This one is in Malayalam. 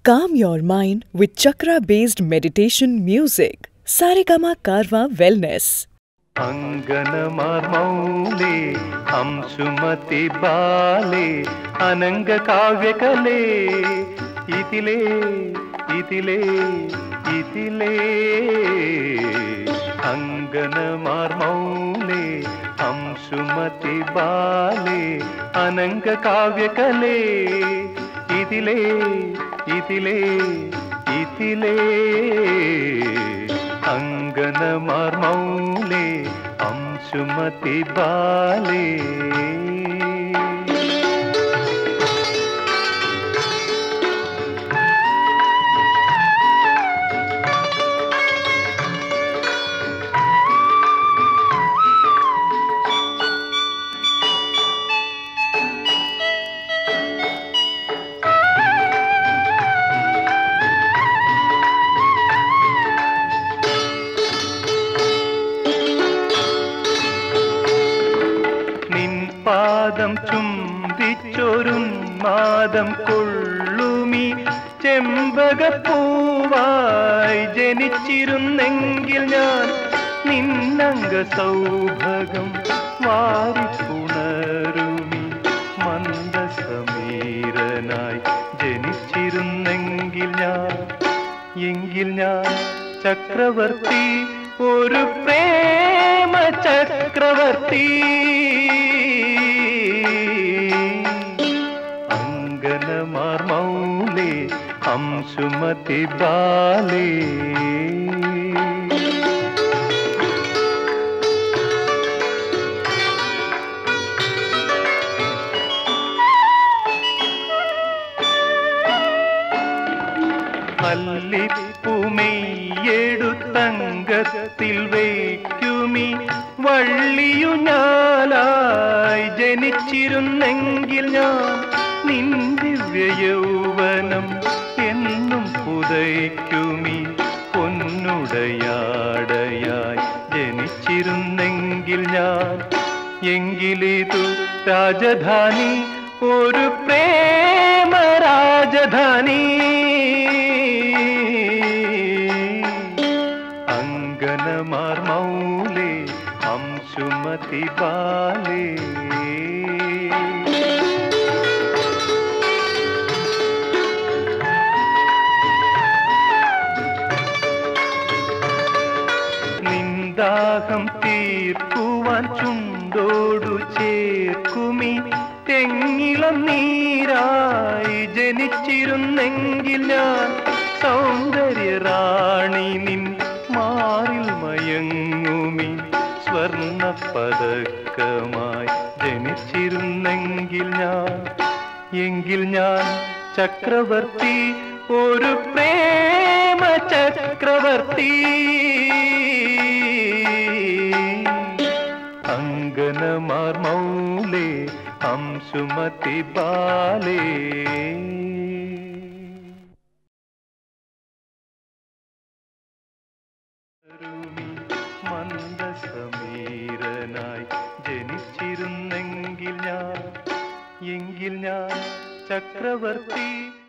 Calm your mind with chakra-based meditation music. Saregama Karwa Wellness. अंगनमार मौले अंशुमति बाले अनंग काव्य कले इतिले इतिले इतिले अंगनमार मौले अंशुमति बाले अनंग काव्य कले इतिले इतिले इतिले अंगनमार मौले अंशुमति बाले പാദം ചുംബിച്ചൊരുന്മാദം കൊള്ളുമീ ചെമ്പകപ്പൂവായി ജനിച്ചിരുന്നെങ്കിൽ ഞാൻ നിന്നംഗ സൗഭഗം വാരിപ്പുണരുമീ മന്ദസമീരനായി ജനിച്ചിരുന്നെങ്കിൽ ഞാൻ ചക്രവർത്തി ഒരു പ്രേമ ചക്രവർത്തി अंगनमार मौले अंशुमति बाले മല്ലിപ്പൂമെയ്യെടുത്തങ്കത്തിൽ വയ്ക്കുമീ വള്ളിയുഞ്ഞാലായി ജനിച്ചിരുന്നെങ്കിൽ ഞാൻ നിൻ ദിവ്യയൗവനം എന്നും പുതയ്ക്കുമീ പൊന്നുടയാടയായി ജനിച്ചിരുന്നെങ്കിൽ ഞാൻ എങ്കിലിതു രാജധാനി ഒരു പ്രേമ രാജധാനി अंगनमार मौले अंशुमति बाले നിന്ദാഹം തീർക്കുവാൻ ചുണ്ടോടു ചേർക്കുമീ തെങ്ങിളം നീരായി ജനിച്ചിരുന്നെങ്കിൽ ഞാൻ സൗന്ദര്യ റാണി നിൻ മാറിൽ മയങ്ങുമീ സ്വർണ്ണ പതക്കമായി ജനിച്ചിരുന്നെങ്കിൽ ഞാൻ ചക്രവർത്തി ഒരു പ്രേമ ചക്രവർത്തി अंगनमार मौले अंशुमति बाले മന്ദസമീരനായി ജനിച്ചിരുന്നെങ്കിൽ ഞാൻ ചക്രവർത്തി